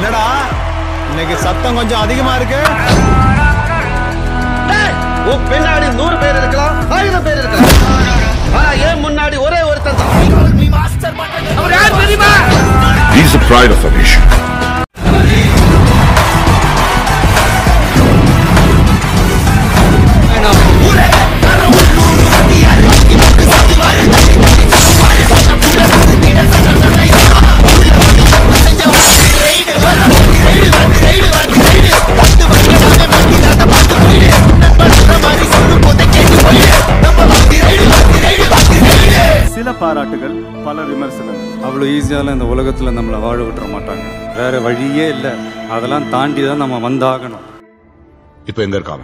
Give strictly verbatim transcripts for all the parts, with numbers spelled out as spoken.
என்னடா இன்னைக்கு சத்தம் கொஞ்சம் அதிகமா இருக்கு. பின்னாடி நூறு பேர் இருக்கலாம், ஆயிரம் பேர் இருக்கலாம். ஆனா ஏன் முன்னாடி ஒரே ஒருத்தர் தான். அவர் யார் தெரியுமா? He is the pride of the nation. சில பாராட்டுகள், பல விமர்சனங்கள். அவ்வளோ ஈஸியால இந்த உலகத்தில் நம்மளை வாழ விட்டுற மாட்டாங்க. வேற வழியே இல்லை. அதெல்லாம் தாண்டி தான் நம்ம வந்தாகணும். இப்போ எங்க இருக்காங்க?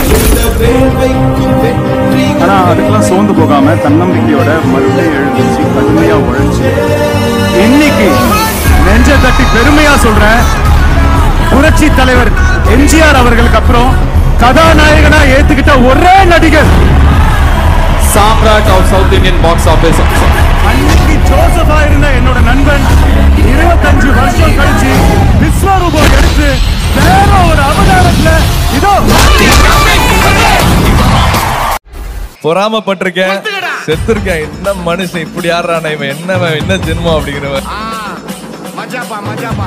ஆனா அதுக்கெல்லாம் சோர்ந்து போகாம தன்னம்பிக்கையோட மறுபடியும் எழுந்துச்சு, கடுமையா உழைச்சு இன்னைக்கு நெஞ்ச தட்டி பெருமையா சொல்றேன், புரட்சி தலைவர் எம்ஜிஆர் அவர்களுக்கு அப்புறம் கதாநாயகனா ஏத்துக்கிட்ட ஒரே நடிகர், சாம்ராட் of south Indian box office. அன்னைக்கு ஜோசஃபா இருந்த என்னோட நண்பன் இருபத்தஞ்சு வருஷம் கழிச்சு விஸ்வரூபம் எடுத்து வேற ஒரு அவதாரத்துல இதோ பொறாமப்பட்டிருக்கேன், செத்துருக்கேன். என்ன மனுஷன் இப்படி ஆடுறான, இவன் என்ன என்ன ஜென்மம் அப்படிங்கிறவன். மஜாப்பா மஜாப்பா.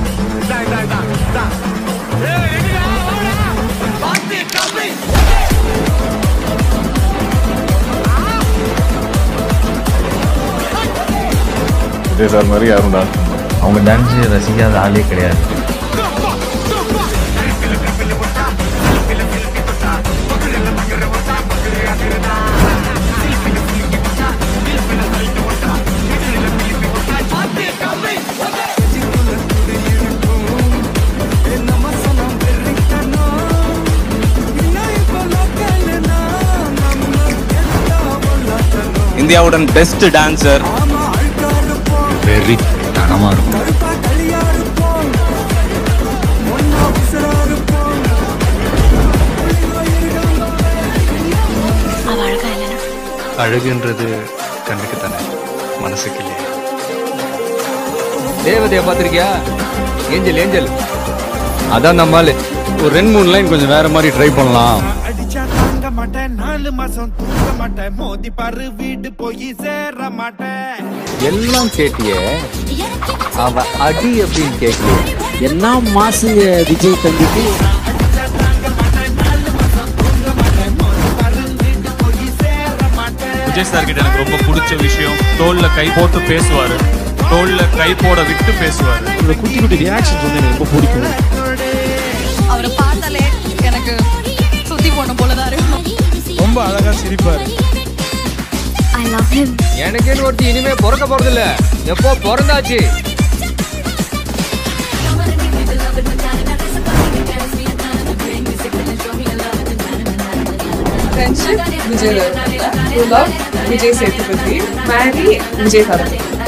இதே சார் மாதிரி யாரும் டான்ஸ் அவங்க டான்ஸ் ரசிக்காத ஆளே கிடையாது. இந்தியாவுடன் பெஸ்ட் டான்சர், வெரி தனமா இருக்கும். அழகுன்றது கண்ணுக்கு தானே, மனசுக்கு இல்லையா? தேவதைய பாத்திருக்கியா? ஏஞ்சல் ஏஞ்சல் அதான் நம்மால் ஒரு ரெண்டு மூணு லைன் கொஞ்சம் வேற மாதிரி ட்ரை பண்ணலாம். நாலு மாசம் தூங்க மாட்டேன், மோதி பாரு வீடு போய் சேர மாட்டேன். எல்லாம் கேட்டியே, அவ அடி அப்படின்னு கேட்கல. என்ன மாசுங்க விஜய் தம்பிக்கு. விஜய் சார் கிட்ட எனக்கு ரொம்ப பிடிச்ச விஷயம், தோல்ல கை போட்டு பேசுவாரு, தோல்ல கை போட விட்டு பேசுவாரு. இந்த குட்டி குட்டி ரியாக்ஷன்ஸ் வந்து எனக்கு ரொம்ப பிடிக்கும். அவரை பார்த்தாலே எனக்கு சுத்தி போன போலதான் இருக்கும். ரொம்ப அழகா சிரிப்பாரு. I love him. எனக்கேன்னு ஒருத்தி இனிமே பிறக்க போறது இல்ல, எப்போ பிறந்தாச்சு. Friendship, Vijay Love, Vijay Sethupathi, marry Vijay Thalapathy.